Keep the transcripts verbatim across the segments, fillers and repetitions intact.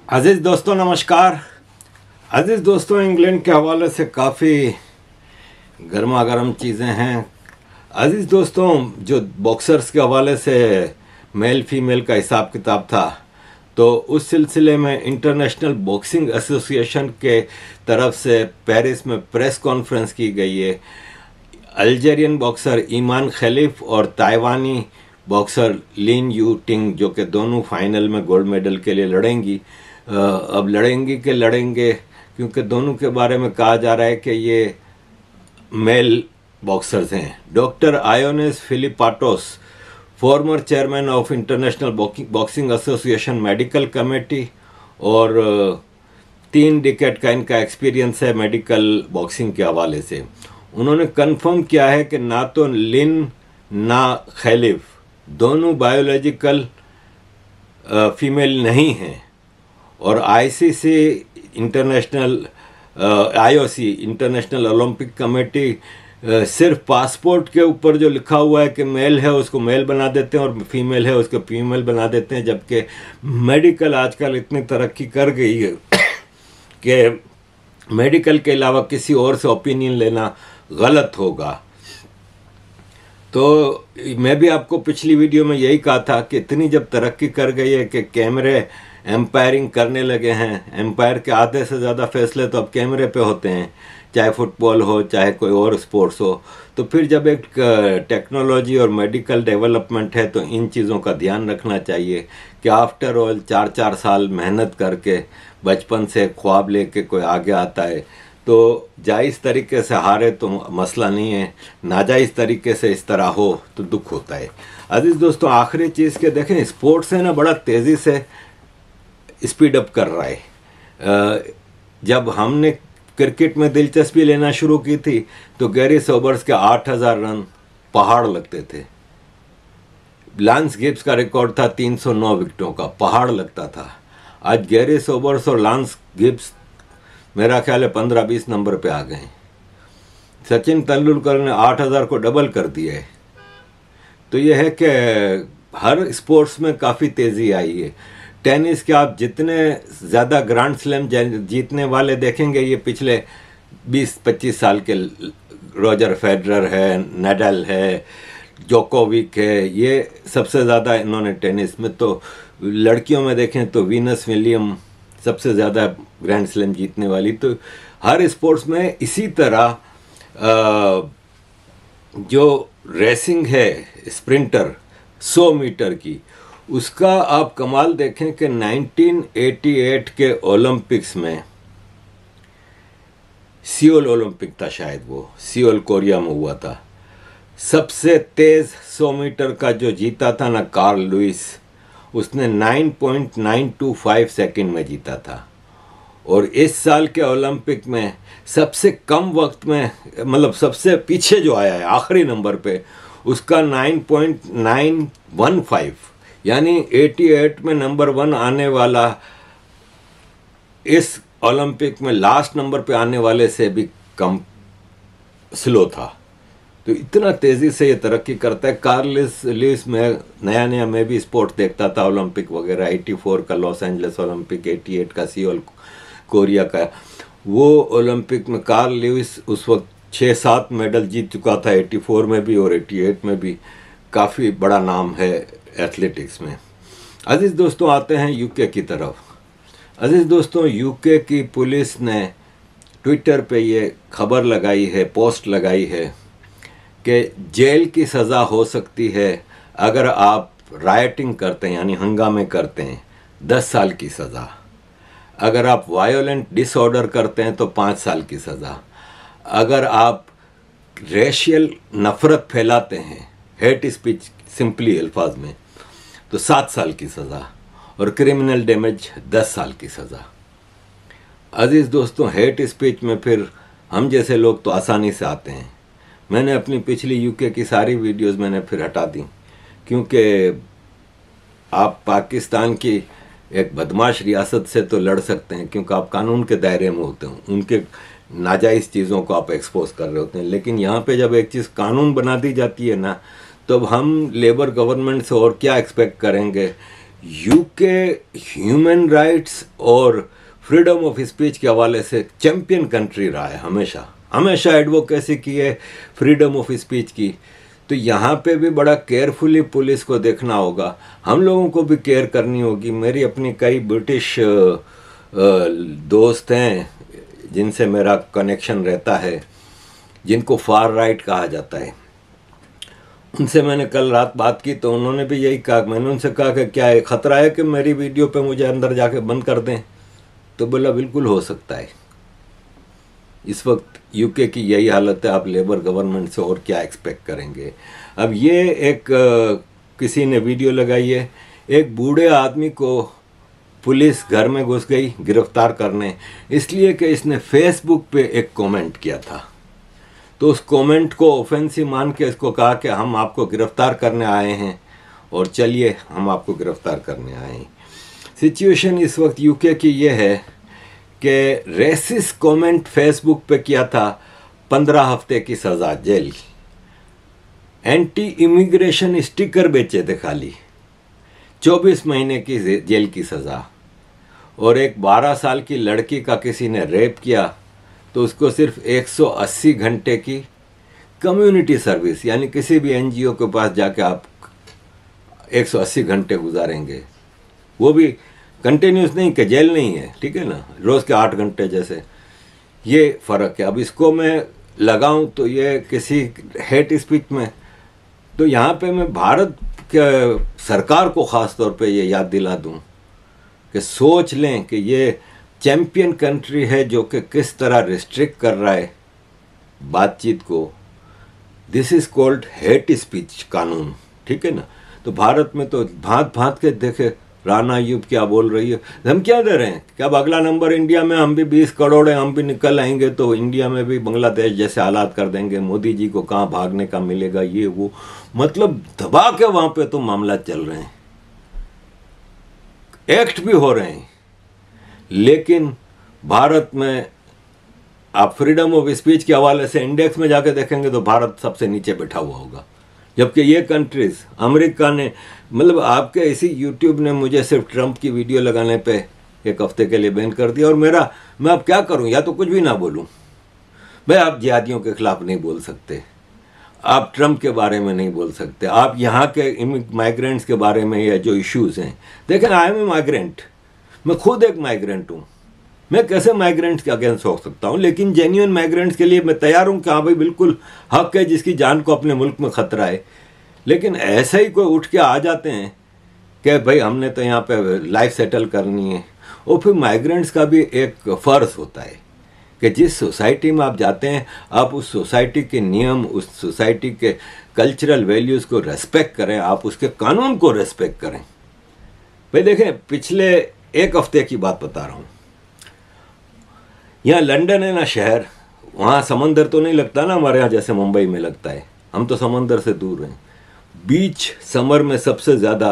अजीज़ दोस्तों नमस्कार। अजीज़ दोस्तों, इंग्लैंड के हवाले से काफ़ी गर्मा गर्म चीज़ें हैं। अजीज़ दोस्तों, जो बॉक्सर्स के हवाले से मेल फीमेल का हिसाब किताब था, तो उस सिलसिले में इंटरनेशनल बॉक्सिंग एसोसिएशन के तरफ से पेरिस में प्रेस कॉन्फ्रेंस की गई है। अल्जेरियन बॉक्सर ईमान खलीफ और ताइवानी बॉक्सर लिन यू टिंग, जो कि दोनों फाइनल में गोल्ड मेडल के लिए लड़ेंगी, अब लड़ेंगी कि लड़ेंगे, क्योंकि दोनों के बारे में कहा जा रहा है कि ये मेल बॉक्सर्स हैं। Doctor Ioannis Filippatos, former chairman of International Boxing Association medical committee, और तीन डिकेड का इनका एक्सपीरियंस है मेडिकल बॉक्सिंग के हवाले से। उन्होंने कंफर्म किया है कि ना तो लिन ना खलीफ दोनों बायोलॉजिकल फीमेल नहीं हैं, और ICC International IOC International Olympic Committee सिर्फ पासपोर्ट के ऊपर जो लिखा हुआ है कि मेल है उसको मेल बना देते हैं और फीमेल है उसको फीमेल बना देते हैं, जबकि मेडिकल आजकल इतनी तरक्की कर गई है कि मेडिकल के अलावा किसी और से ओपिनियन लेना गलत होगा। तो मैं भी आपको पिछली वीडियो में यही कहा था कि इतनी जब तरक्की कर गई है कि कैमरे एम्पायरिंग करने लगे हैं, एम्पायर के आधे से ज़्यादा फैसले तो अब कैमरे पे होते हैं, चाहे फुटबॉल हो चाहे कोई और स्पोर्ट्स हो। तो फिर जब एक टेक्नोलॉजी और मेडिकल डेवलपमेंट है तो इन चीज़ों का ध्यान रखना चाहिए कि आफ्टर ऑल चार चार साल मेहनत करके बचपन से ख्वाब लेके कोई आगे आता है, तो जायज़ तरीके से हारे तो मसला नहीं है, नाजायज़ तरीके से इस तरह हो तो दुख होता है। अजीज़ दोस्तों, आखिरी चीज़ के देखें, स्पोर्ट्स है ना बड़ा तेज़ी से स्पीड अप कर रहा है। जब हमने क्रिकेट में दिलचस्पी लेना शुरू की थी तो गैरी सोबर्स के आठ हज़ार रन पहाड़ लगते थे। लांस गिब्स का रिकॉर्ड था तीन सौ नौ विकेटों का, पहाड़ लगता था। आज गैरी सोबर्स और लांस गिब्स मेरा ख्याल है पंद्रह बीस नंबर पे आ गए। सचिन तेंदुलकर ने आठ हज़ार को डबल कर दिया है। तो यह है कि हर स्पोर्ट्स में काफ़ी तेज़ी आई है। टेनिस के आप जितने ज़्यादा ग्रैंड स्लैम जीतने वाले देखेंगे, ये पिछले बीस पच्चीस साल के रोजर फेडरर है, नडाल है, जोकोविक है, ये सबसे ज़्यादा इन्होंने टेनिस में। तो लड़कियों में देखें तो वीनस विलियम सबसे ज़्यादा ग्रैंड स्लैम जीतने वाली। तो हर स्पोर्ट्स में इसी तरह जो रेसिंग है स्प्रिंटर सौ मीटर की, उसका आप कमाल देखें कि नाइनटीन एटी एट के ओलंपिक्स में, सियोल ओलंपिक था शायद, वो सियोल कोरिया में हुआ था, सबसे तेज सौ मीटर का जो जीता था ना कार्ल लुइस, उसने nine point nine two five second में जीता था। और इस साल के ओलंपिक में सबसे कम वक्त में, मतलब सबसे पीछे जो आया है आखिरी नंबर पे, उसका nine point nine one five, यानी अठासी में नंबर वन आने वाला इस ओलंपिक में लास्ट नंबर पे आने वाले से भी कम स्लो था। तो इतना तेज़ी से ये तरक्की करता है। कार्लिस लुइस में नया नया मैं भी स्पोर्ट देखता था, ओलंपिक वगैरह, चौरासी का लॉस एंजल्स ओलंपिक, अठासी का सियोल कोरिया का। वो ओलंपिक में कार्ल लुइस उस वक्त छः सात मेडल जीत चुका था, चौरासी में भी और अठासी में भी। काफ़ी बड़ा नाम है एथलेटिक्स में। अजीज़ दोस्तों, आते हैं यूके की तरफ। अजीज़ दोस्तों, यूके की पुलिस ने ट्विटर पे ये खबर लगाई है, पोस्ट लगाई है कि जेल की सज़ा हो सकती है अगर आप राइटिंग करते हैं, यानी हंगामे करते हैं, दस साल की सज़ा। अगर आप वायोलेंट डिसऑर्डर करते हैं तो पाँच साल की सज़ा। अगर आप रेशियल नफ़रत फैलाते हैं, हेट स्पीच सिंपली अल्फाज में, तो सात साल की सज़ा, और क्रिमिनल डैमेज दस साल की सज़ा। अजीज़ दोस्तों, हेट स्पीच में फिर हम जैसे लोग तो आसानी से आते हैं। मैंने अपनी पिछली यूके की सारी वीडियोस मैंने फिर हटा दी, क्योंकि आप पाकिस्तान की एक बदमाश रियासत से तो लड़ सकते हैं क्योंकि आप कानून के दायरे में होते हो, उनके नाजायज़ चीज़ों को आप एक्सपोज कर रहे होते हैं। लेकिन यहाँ पे जब एक चीज़ कानून बना दी जाती है ना, तो अब हम लेबर गवर्नमेंट से और क्या एक्सपेक्ट करेंगे। यूके ह्यूमन राइट्स और फ्रीडम ऑफ स्पीच के हवाले से चैंपियन कंट्री रहा है, हमेशा हमेशा एडवोकेसी की है फ्रीडम ऑफ स्पीच की। तो यहाँ पे भी बड़ा केयरफुली पुलिस को देखना होगा, हम लोगों को भी केयर करनी होगी। मेरी अपनी कई ब्रिटिश दोस्त हैं जिनसे मेरा कनेक्शन रहता है, जिनको फार राइट कहा जाता है। उनसे मैंने कल रात बात की तो उन्होंने भी यही कहा। मैंने उनसे कहा कि क्या है, ख़तरा है कि मेरी वीडियो पे मुझे अंदर जाके बंद कर दें? तो बोला बिल्कुल हो सकता है। इस वक्त यूके की यही हालत है, आप लेबर गवर्नमेंट से और क्या एक्सपेक्ट करेंगे। अब ये एक आ, किसी ने वीडियो लगाई है, एक बूढ़े आदमी को पुलिस घर में घुस गई गिरफ्तार करने, इसलिए कि इसने फेसबुक पे एक कमेंट किया था। तो उस कमेंट को ऑफेंसिव मान के इसको कहा कि हम आपको गिरफ्तार करने आए हैं और चलिए हम आपको गिरफ्तार करने आए हैं। सिचुएशन इस वक्त यूके की ये है कि रेसिस्ट कमेंट फेसबुक पे किया था, पंद्रह हफ्ते की सज़ा जेल। एंटी इमिग्रेशन स्टिकर बेचे थे खाली, चौबीस महीने की जेल की सज़ा। और एक बारह साल की लड़की का किसी ने रेप किया तो उसको सिर्फ एक सौ अस्सी घंटे की कम्युनिटी सर्विस, यानी किसी भी एनजीओ के पास जाके आप एक सौ अस्सी घंटे गुजारेंगे, वो भी कंटिन्यूस नहीं कि जेल नहीं है, ठीक है ना, रोज़ के आठ घंटे जैसे। ये फ़र्क है। अब इसको मैं लगाऊं तो ये किसी हेट स्पीच में, तो यहाँ पे मैं भारत के सरकार को ख़ास तौर पे ये याद दिला दूं कि सोच लें कि ये चैंपियन कंट्री है जो कि किस तरह रिस्ट्रिक्ट कर रहा है बातचीत को। This is called hate speech कानून, ठीक है ना। तो भारत में तो भांत भांत के देखे राना अय्यूब क्या बोल रही है, हम क्या दे रहे हैं कि अब अगला नंबर इंडिया में, हम भी बीस करोड़ है, हम भी निकल आएंगे तो इंडिया में भी बांग्लादेश जैसे हालात कर देंगे, मोदी जी को कहाँ भागने का मिलेगा, ये वो, मतलब दबा के वहां पे तो मामला चल रहे हैं, एक्ट भी हो रहे हैं। लेकिन भारत में आप फ्रीडम ऑफ स्पीच के हवाले से इंडेक्स में जाके देखेंगे तो भारत सबसे नीचे बैठा हुआ होगा, जबकि ये कंट्रीज, अमेरिका ने, मतलब आपके इसी यूट्यूब ने मुझे सिर्फ ट्रंप की वीडियो लगाने पे एक हफ्ते के लिए बैन कर दिया। और मेरा, मैं अब क्या करूं, या तो कुछ भी ना बोलूं। भाई आप जिहादियों के खिलाफ नहीं बोल सकते, आप ट्रंप के बारे में नहीं बोल सकते, आप यहाँ के माइग्रेंट्स के बारे में या जो इश्यूज हैं, देखें आई एम ए माइग्रेंट, मैं खुद एक माइग्रेंट हूँ, मैं कैसे माइग्रेंट्स के अगेंस्ट हो सकता हूँ, लेकिन जेन्युइन माइग्रेंट्स के लिए मैं तैयार हूँ कि हाँ भाई बिल्कुल हक है जिसकी जान को अपने मुल्क में खतरा है। लेकिन ऐसे ही कोई उठ के आ जाते हैं कि भाई हमने तो यहाँ पे लाइफ सेटल करनी है। और फिर माइग्रेंट्स का भी एक फ़र्ज होता है कि जिस सोसाइटी में आप जाते हैं आप उस सोसाइटी के नियम, उस सोसाइटी के कल्चरल वैल्यूज़ को रेस्पेक्ट करें, आप उसके कानून को रेस्पेक्ट करें। भाई देखें, पिछले एक हफ्ते की बात बता रहा हूँ, यहाँ लंदन है ना शहर, वहाँ समंदर तो नहीं लगता ना हमारे यहाँ जैसे मुंबई में लगता है, हम तो समंदर से दूर हैं। बीच समर में सबसे ज़्यादा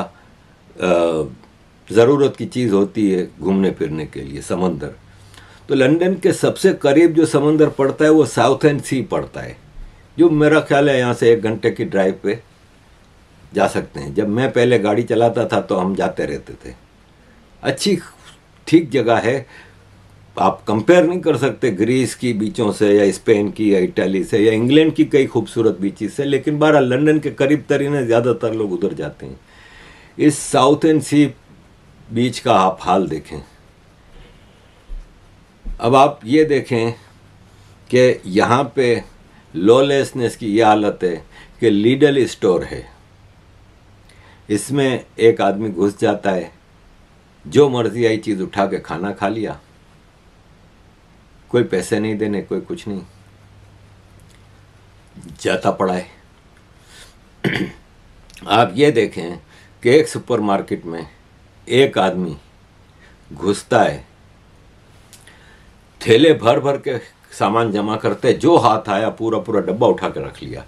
ज़रूरत की चीज़ होती है घूमने फिरने के लिए, समंदर। तो लंदन के सबसे करीब जो समंदर पड़ता है वो साउथ एंड सी पड़ता है, जो मेरा ख्याल है यहाँ से एक घंटे की ड्राइव पे जा सकते हैं। जब मैं पहले गाड़ी चलाता था तो हम जाते रहते थे, अच्छी ठीक जगह है, आप कंपेयर नहीं कर सकते ग्रीस की बीचों से या स्पेन की या इटाली से या इंग्लैंड की कई खूबसूरत बीचेस से, लेकिन बारह लंदन के करीब तरीन ज़्यादातर लोग उधर जाते हैं। इस साउथ एंड सी बीच का आप हाल देखें। अब आप ये देखें कि यहाँ पे लॉलेसनेस की ये हालत है कि लीडल स्टोर है, इसमें एक आदमी घुस जाता है, जो मर्जी आई चीज़ उठा के खाना खा लिया, कोई पैसे नहीं देने, कोई कुछ नहीं, जाता पड़ा है। आप ये देखें कि एक सुपरमार्केट में एक आदमी घुसता है, थैले भर भर के सामान जमा करते, जो हाथ आया पूरा पूरा डब्बा उठा के रख लिया,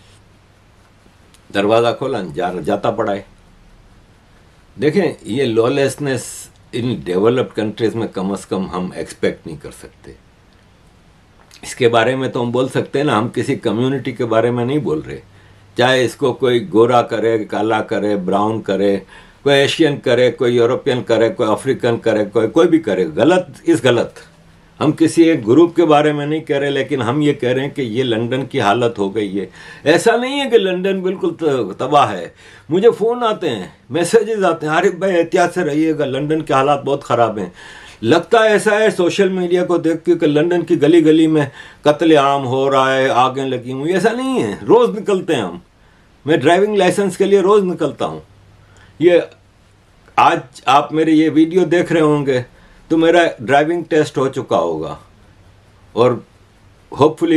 दरवाज़ा खोला, जा, जाता पड़ा है। देखें, ये लॉलेसनेस इन डेवलप्ड कंट्रीज़ में कम से कम हम एक्सपेक्ट नहीं कर सकते। इसके बारे में तो हम बोल सकते हैं ना, हम किसी कम्युनिटी के बारे में नहीं बोल रहे, चाहे इसको कोई गोरा करे, काला करे, ब्राउन करे, कोई एशियन करे, कोई यूरोपियन करे, कोई अफ्रीकन करे, कोई कोई भी करे, गलत इस गलत। हम किसी एक ग्रुप के बारे में नहीं कह रहे, लेकिन हम ये कह रहे हैं कि ये लंदन की हालत हो गई है। ऐसा नहीं है कि लंदन बिल्कुल तबाह है। मुझे फ़ोन आते हैं, मैसेजेस आते हैं, आरिफ भाई एहतियात से रहिएगा, लंदन के हालात बहुत ख़राब हैं। लगता है ऐसा है सोशल मीडिया को देख के कि लंदन की गली गली में कत्लेआम हो रहा है, आगें लगी हुई। ऐसा नहीं है, रोज़ निकलते हैं हम। मैं ड्राइविंग लाइसेंस के लिए रोज़ निकलता हूँ। ये आज आप मेरे ये वीडियो देख रहे होंगे तो मेरा ड्राइविंग टेस्ट हो चुका होगा और होपफुली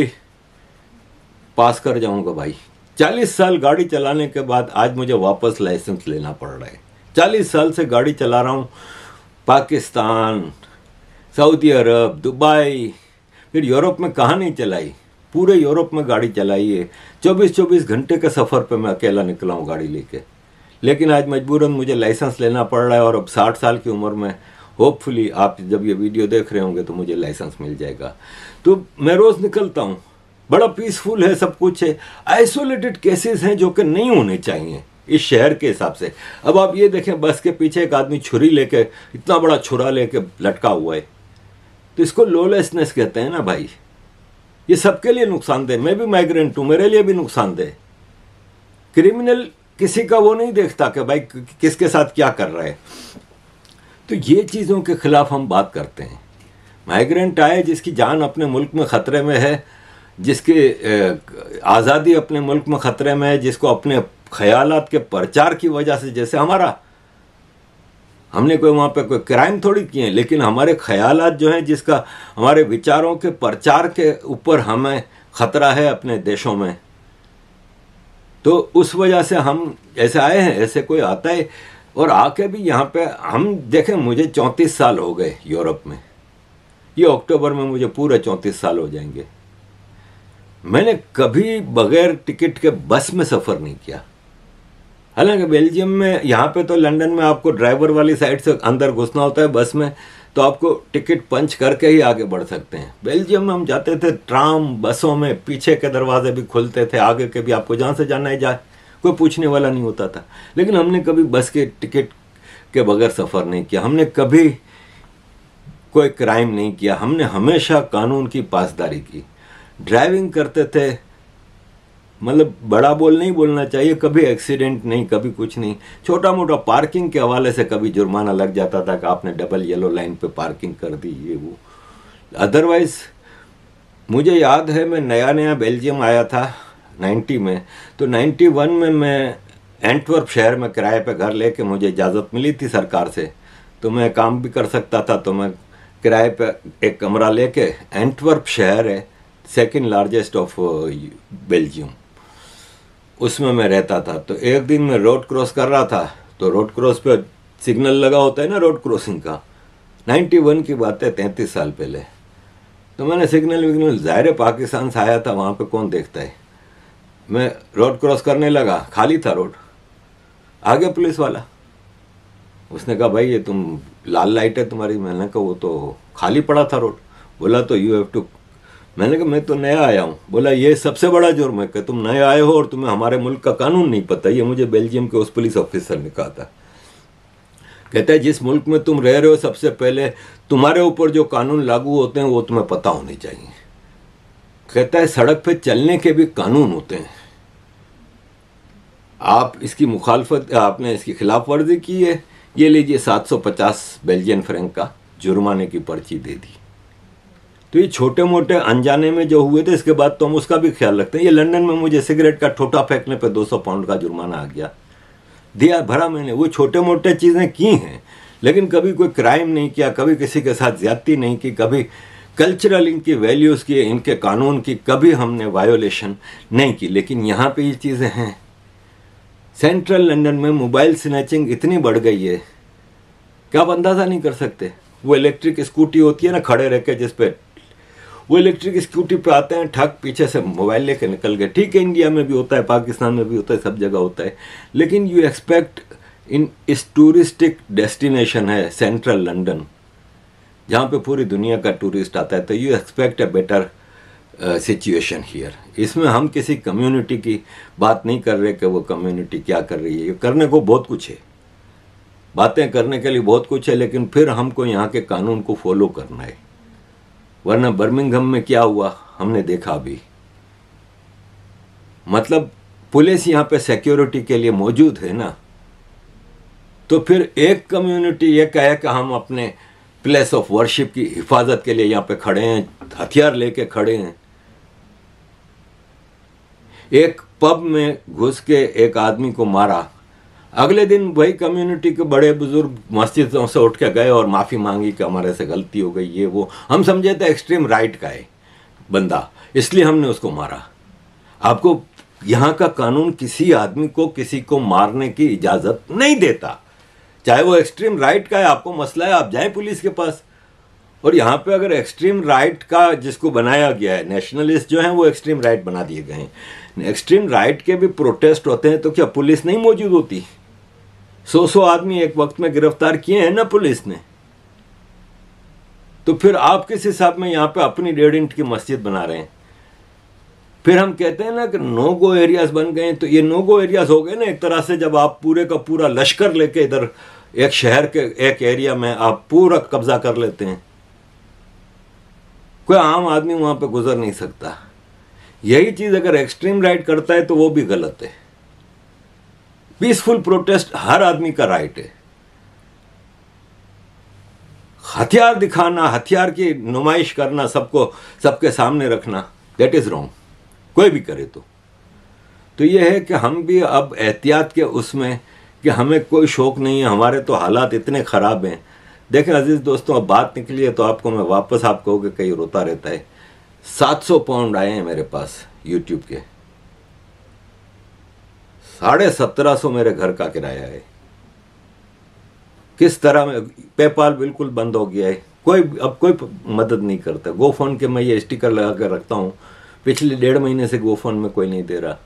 पास कर जाऊंगा भाई। चालीस साल गाड़ी चलाने के बाद आज मुझे वापस लाइसेंस लेना पड़ रहा है। चालीस साल से गाड़ी चला रहा हूँ, पाकिस्तान, सऊदी अरब, दुबई, फिर यूरोप में कहाँ नहीं चलाई, पूरे यूरोप में गाड़ी चलाई है। चौबीस चौबीस घंटे के सफ़र पे मैं अकेला निकला हूँ गाड़ी लेके। लेकिन आज मजबूरन मुझे लाइसेंस लेना पड़ रहा है और अब साठ साल की उम्र में होपफुली आप जब ये वीडियो देख रहे होंगे तो मुझे लाइसेंस मिल जाएगा। तो मैं रोज़ निकलता हूँ, बड़ा पीसफुल है, सब कुछ है। आइसोलेटेड केसेस हैं जो कि नहीं होने चाहिए इस शहर के हिसाब से। अब आप ये देखें, बस के पीछे एक आदमी छुरी लेके, इतना बड़ा छुरा लेके लटका हुआ है, तो इसको लॉलेसनेस कहते हैं ना भाई। ये सबके लिए नुकसानदेह। मैं भी माइग्रेंट हूँ, मेरे लिए भी नुकसानदेह। क्रिमिनल किसी का वो नहीं देखता कि भाई किसके साथ क्या कर रहा है। तो ये चीज़ों के खिलाफ हम बात करते हैं। माइग्रेंट आए जिसकी जान अपने मुल्क में ख़तरे में है, जिसकी आज़ादी अपने मुल्क में ख़तरे में है, जिसको अपने ख्यालात के प्रचार की वजह से, जैसे हमारा, हमने कोई वहाँ पे कोई क्राइम थोड़ी किए हैं, लेकिन हमारे ख्यालात जो हैं, जिसका हमारे विचारों के प्रचार के ऊपर हमें ख़तरा है अपने देशों में, तो उस वजह से हम ऐसे आए हैं। ऐसे कोई आता है और आके भी यहाँ पे हम देखें, मुझे चौंतीस साल हो गए यूरोप में। ये अक्टूबर में मुझे पूरे चौंतीस साल हो जाएंगे। मैंने कभी बगैर टिकट के बस में सफ़र नहीं किया। हालांकि बेल्जियम में, यहाँ पे तो लंदन में आपको ड्राइवर वाली साइड से अंदर घुसना होता है बस में, तो आपको टिकट पंच करके ही आगे बढ़ सकते हैं। बेल्जियम में हम जाते थे ट्राम बसों में, पीछे के दरवाजे भी खुलते थे, आगे के भी, आपको जहाँ से जाना है जाए, कोई पूछने वाला नहीं होता था। लेकिन हमने कभी बस के टिकट के बगैर सफ़र नहीं किया। हमने कभी कोई क्राइम नहीं किया। हमने हमेशा कानून की पासदारी की। ड्राइविंग करते थे, मतलब बड़ा बोल नहीं बोलना चाहिए, कभी एक्सीडेंट नहीं, कभी कुछ नहीं। छोटा मोटा पार्किंग के हवाले से कभी जुर्माना लग जाता था कि आपने डबल येलो लाइन पे पार्किंग कर दी, ये वो। अदरवाइज मुझे याद है, मैं नया नया बेल्जियम आया था नाइन्टी में, तो नाइन्टी वन में मैं एंटवर्प शहर में किराए पे घर लेके, मुझे इजाज़त मिली थी सरकार से, तो मैं काम भी कर सकता था। तो मैं किराए पे एक कमरा लेके, एंटवर्प शहर है सेकंड लार्जेस्ट ऑफ बेल्जियम, उसमें मैं रहता था। तो एक दिन मैं रोड क्रॉस कर रहा था, तो रोड क्रॉस पे सिग्नल लगा होता है ना रोड क्रॉसिंग का। नाइन्टी वन की बात है, तैंतीस साल पहले। तो मैंने सिग्नल विग्नल, ज़ाहिर है पाकिस्तान से आया था, वहाँ पे कौन देखता है। मैं रोड क्रॉस करने लगा, खाली था रोड, आगे पुलिस वाला, उसने कहा भाई ये तुम, लाल लाइट है तुम्हारी। मैंने कहा वो तो खाली पड़ा था रोड। बोला तो यू हैव टू, मैंने कहा मैं तो नया आया हूँ। बोला ये सबसे बड़ा जुर्म है कि तुम नए आए हो और तुम्हें हमारे मुल्क का कानून नहीं पता। ये मुझे बेल्जियम के उस पुलिस ऑफिसर ने कहा था। कहता है जिस मुल्क में तुम रह रहे हो, सबसे पहले तुम्हारे ऊपर जो कानून लागू होते हैं वो तुम्हें पता होने चाहिए। कहता है सड़क पे चलने के भी कानून होते हैं, आप इसकी मुखालफत, आपने इसकी खिलाफ वर्जी की है, ये लीजिए सात सौ पचास बेल्जियन फ्रैंक का जुर्माने की पर्ची दे दी। तो ये छोटे मोटे अनजाने में जो हुए थे, इसके बाद तो हम उसका भी ख्याल रखते हैं। ये लंदन में मुझे सिगरेट का ठोटा फेंकने पे दो सौ पाउंड का जुर्माना आ गया, दिया भरा मैंने। वो छोटे मोटे चीज़ें की हैं, लेकिन कभी कोई क्राइम नहीं किया, कभी किसी के साथ ज्यादती नहीं की, कभी कल्चरल इनकी वैल्यूज़ की, इनके कानून की कभी हमने वायोलेशन नहीं की। लेकिन यहाँ पे ये चीज़ें हैं। सेंट्रल लंदन में मोबाइल स्नैचिंग इतनी बढ़ गई है कि आप अंदाज़ा नहीं कर सकते। वो इलेक्ट्रिक स्कूटी होती है ना, खड़े रह के, जिस पे वो इलेक्ट्रिक स्कूटी पे आते हैं, ठग पीछे से मोबाइल लेके निकल गए। ठीक है, इंडिया में भी होता है, पाकिस्तान में भी होता है, सब जगह होता है। लेकिन यू एक्सपेक्ट इन इस टूरिस्टिक डेस्टिनेशन है सेंट्रल लंदन, जहाँ पे पूरी दुनिया का टूरिस्ट आता है, तो you expect a better situation here. इसमें हम किसी कम्युनिटी की बात नहीं कर रहे कि वो कम्युनिटी क्या कर रही है, ये करने को बहुत कुछ है। बातें करने के लिए बहुत कुछ है, लेकिन फिर हमको यहाँ के कानून को फॉलो करना है। वरना बर्मिंघम में क्या हुआ हमने देखा अभी। मतलब पुलिस यहाँ पे सिक्योरिटी के लिए मौजूद है ना, तो फिर एक कम्युनिटी ये कहे कि हम अपने प्लेस ऑफ वर्शिप की हिफाजत के लिए यहाँ पे खड़े हैं, हथियार लेके खड़े हैं। एक पब में घुस के एक आदमी को मारा, अगले दिन वही कम्युनिटी के बड़े बुजुर्ग मस्जिदों से उठ के गए और माफ़ी मांगी कि हमारे से गलती हो गई, ये वो। हम समझे थे एक्सट्रीम राइट का है बंदा, इसलिए हमने उसको मारा। आपको यहाँ का कानून किसी आदमी को किसी को मारने की इजाज़त नहीं देता, चाहे वो एक्सट्रीम राइट का है। आपको मसला है, आप जाएं पुलिस के पास। और यहाँ पे अगर एक्सट्रीम राइट का जिसको बनाया गया है, नेशनलिस्ट जो हैं वो एक्सट्रीम राइट बना दिए गए हैं। एक्सट्रीम राइट के भी प्रोटेस्ट होते हैं तो क्या पुलिस नहीं मौजूद होती? सौ सौ आदमी एक वक्त में गिरफ्तार किए हैं ना पुलिस ने। तो फिर आप किस हिसाब में यहाँ पे अपनी डेढ़ इंच की मस्जिद बना रहे हैं? फिर हम कहते हैं ना कि नो गो एरियाज बन गए, तो ये नो गो एरियाज हो गए ना एक तरह से, जब आप पूरे का पूरा लश्कर लेके इधर एक शहर के एक एरिया में आप पूरा कब्जा कर लेते हैं। कोई आम आदमी वहां पे गुजर नहीं सकता। यही चीज अगर एक्सट्रीम राइट करता है तो वो भी गलत है। पीसफुल प्रोटेस्ट हर आदमी का राइट है। हथियार दिखाना, हथियार की नुमाइश करना, सबको सबके सामने रखना, दैट इज रॉन्ग, कोई भी करे तो। तो ये है कि हम भी अब एहतियात के उसमें कि हमें कोई शौक नहीं है, हमारे तो हालात इतने ख़राब हैं। देखें अजीज़ दोस्तों, अब बात निकली है तो आपको मैं वापस आप कहोगे कहीं रोता रहता है। सात सौ पाउंड आए हैं मेरे पास यूट्यूब के, साढ़े सत्रह सौ मेरे घर का किराया है। किस तरह में पेपाल बिल्कुल बंद हो गया है, कोई अब कोई मदद नहीं करता। गोफंड के मैं ये स्टिकर लगा कर रखता हूँ, पिछले डेढ़ महीने से गोफंड में कोई नहीं दे रहा।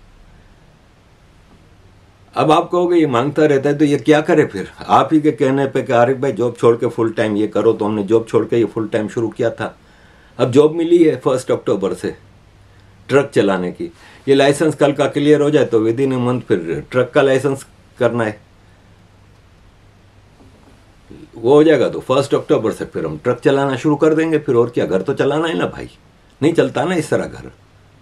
अब आप कहोगे ये मांगता रहता है तो ये क्या करे फिर? आप ही के कहने पे कि आरिफ भाई जॉब छोड़ के फुल टाइम ये करो, तो हमने जॉब छोड़ के ये फुल टाइम शुरू किया था। अब जॉब मिली है फर्स्ट अक्टूबर से ट्रक चलाने की। ये लाइसेंस कल का क्लियर हो जाए तो विद इन ए मंथ फिर ट्रक का लाइसेंस करना है, वो हो जाएगा तो फर्स्ट अक्टूबर से फिर हम ट्रक चलाना शुरू कर देंगे। फिर और क्या, घर तो चलाना है ना भाई, नहीं चलता ना इस तरह घर।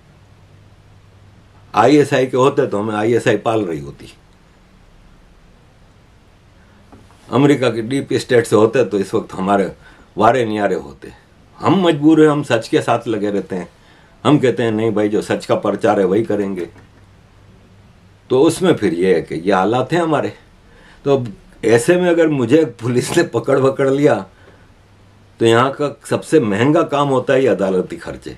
आईएसआई के होते तो हमें आईएसआई पाल रही होती, अमेरिका की डीप स्टेट से होते तो इस वक्त हमारे वारे नियारे होते। हम मजबूर हैं, हम सच के साथ लगे रहते हैं। हम कहते हैं नहीं भाई जो सच का प्रचार है वही करेंगे, तो उसमें फिर ये है कि ये हालात हैं हमारे। तो ऐसे में अगर मुझे पुलिस ने पकड़ पकड़ लिया तो यहाँ का सबसे महंगा काम होता है ये अदालती खर्चे।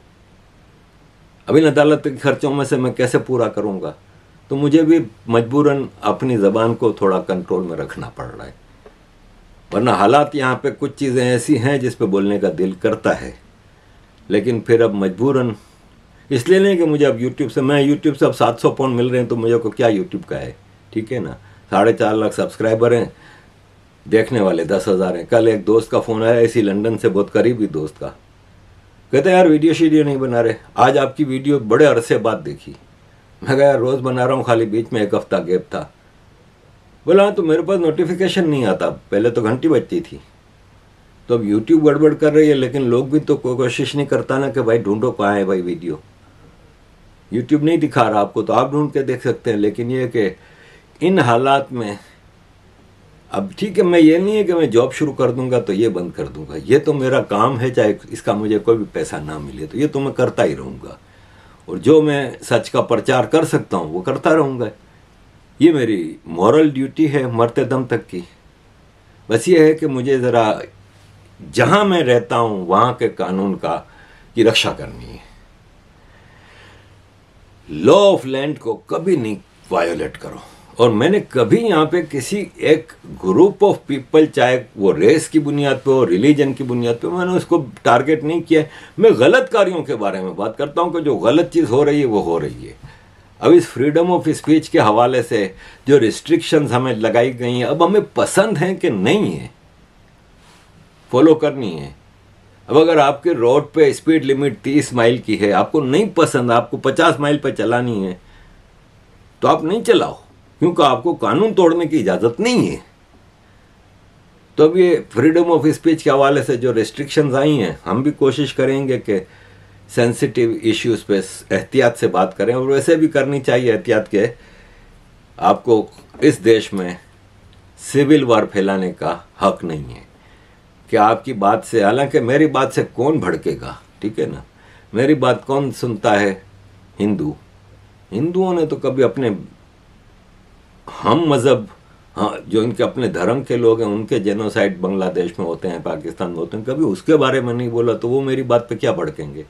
अब इन अदालती खर्चों में से मैं कैसे पूरा करूँगा? तो मुझे भी मजबूरन अपनी ज़बान को थोड़ा कंट्रोल में रखना पड़ रहा है, वरना हालात यहाँ पे कुछ चीज़ें ऐसी हैं जिस पे बोलने का दिल करता है, लेकिन फिर अब मजबूरन। इसलिए नहीं कि मुझे अब यूट्यूब से, मैं यूट्यूब से अब सात सौ पाउंड मिल रहे हैं तो मुझे को क्या यूट्यूब का है, ठीक है ना। साढ़े चार लाख सब्सक्राइबर हैं, देखने वाले दस हज़ार हैं। कल एक दोस्त का फ़ोन आया इसी लंदन से, बहुत करीबी दोस्त का, कहते यार वीडियो शीडियो नहीं बना रहे, आज आपकी वीडियो बड़े अरसे बाद देखी। मैं कहा यार रोज़ बना रहा हूँ, खाली बीच में एक हफ्ता गैप था। बोला हाँ तो मेरे पास नोटिफिकेशन नहीं आता, पहले तो घंटी बजती थी। तो अब यूट्यूब गड़बड़ कर रही है, लेकिन लोग भी तो कोई कोशिश नहीं करता ना कि भाई ढूंढो कहाँ है भाई वीडियो। यूट्यूब नहीं दिखा रहा आपको तो आप ढूंढ के देख सकते हैं। लेकिन ये कि इन हालात में अब ठीक है, मैं ये नहीं है कि मैं जॉब शुरू कर दूंगा तो ये बंद कर दूंगा, ये तो मेरा काम है, चाहे इसका मुझे कोई भी पैसा ना मिले तो ये तो मैं करता ही रहूँगा। और जो मैं सच का प्रचार कर सकता हूँ वो करता रहूँगा। ये मेरी मॉरल ड्यूटी है मरते दम तक की। बस ये है कि मुझे ज़रा जहाँ मैं रहता हूँ वहाँ के कानून का की रक्षा करनी है। लॉ ऑफ लैंड को कभी नहीं वायोलेट करो। और मैंने कभी यहाँ पे किसी एक ग्रुप ऑफ पीपल, चाहे वो रेस की बुनियाद पे हो, रिलीजन की बुनियाद पे, मैंने उसको टारगेट नहीं किया। मैं गलत कार्यों के बारे में बात करता हूँ कि जो गलत चीज़ हो रही है वो हो रही है। अब इस फ्रीडम ऑफ स्पीच के हवाले से जो रिस्ट्रिक्शंस हमें लगाई गई हैं, अब हमें पसंद हैं कि नहीं है, फॉलो करनी है। अब अगर आपके रोड पे स्पीड लिमिट तीस माइल की है, आपको नहीं पसंद, आपको पचास माइल पर चलानी है, तो आप नहीं चलाओ, क्योंकि आपको कानून तोड़ने की इजाज़त नहीं है। तो अब ये फ्रीडम ऑफ स्पीच के हवाले से जो रिस्ट्रिक्शंस आई हैं, हम भी कोशिश करेंगे कि सेंसिटिव इश्यूज पे एहतियात से बात करें, और वैसे भी करनी चाहिए एहतियात के। आपको इस देश में सिविल वार फैलाने का हक नहीं है कि आपकी बात से, हालांकि मेरी बात से कौन भड़केगा, ठीक है ना, मेरी बात कौन सुनता है? हिंदू। हिंदुओं ने तो कभी अपने हम मज़हब, हाँ, जो इनके अपने धर्म के लोग हैं उनके जेनोसाइड बांग्लादेश में होते हैं, पाकिस्तान में होते हैं, कभी उसके बारे में नहीं बोला, तो वो मेरी बात पे क्या भड़केंगे?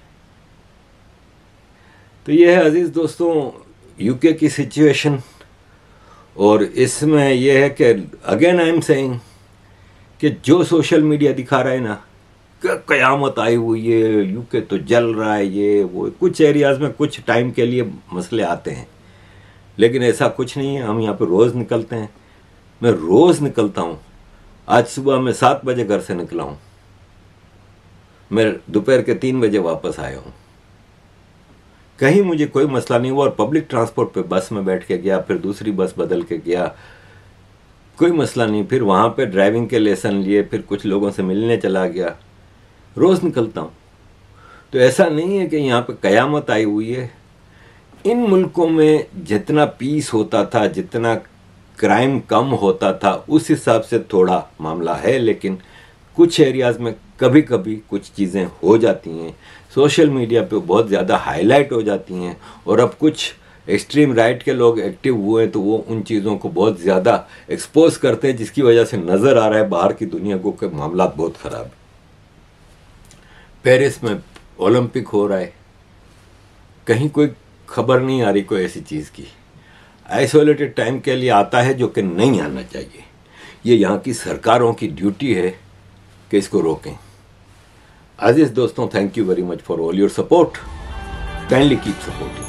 तो ये है अजीज़ दोस्तों यूके की सिचुएशन। और इसमें यह है कि अगेन आई एम सेइंग कि जो सोशल मीडिया दिखा रहा है ना कि क़यामत आई हुई है, यूके तो जल रहा है, ये वो, कुछ एरियाज़ में कुछ टाइम के लिए मसले आते हैं, लेकिन ऐसा कुछ नहीं है। हम यहाँ पे रोज़ निकलते हैं, मैं रोज़ निकलता हूँ। आज सुबह मैं सात बजे घर से निकला हूँ, मैं दोपहर के तीन बजे वापस आया हूँ। कहीं मुझे कोई मसला नहीं हुआ, और पब्लिक ट्रांसपोर्ट पे बस में बैठ के गया, फिर दूसरी बस बदल के गया, कोई मसला नहीं। फिर वहाँ पे ड्राइविंग के लेसन लिए, फिर कुछ लोगों से मिलने चला गया। रोज़ निकलता हूँ। तो ऐसा नहीं है कि यहाँ पे क़यामत आई हुई है। इन मुल्कों में जितना पीस होता था, जितना क्राइम कम होता था, उस हिसाब से थोड़ा मामला है, लेकिन कुछ एरियाज़ में कभी कभी कुछ चीज़ें हो जाती हैं, सोशल मीडिया पे बहुत ज़्यादा हाईलाइट हो जाती हैं, और अब कुछ एक्सट्रीम राइट के लोग एक्टिव हुए हैं तो वो उन चीज़ों को बहुत ज़्यादा एक्सपोज करते हैं, जिसकी वजह से नज़र आ रहा है बाहर की दुनिया को कि मामला बहुत ख़राब है। पेरिस में ओलंपिक हो रहा है, कहीं कोई खबर नहीं आ रही कोई ऐसी चीज़ की। आइसोलेटेड टाइम के लिए आता है, जो कि नहीं आना चाहिए। ये यहाँ की सरकारों की ड्यूटी है कि इसको रोकें। अजीज दोस्तों, thank you very much for all your support. Kindly keep supporting.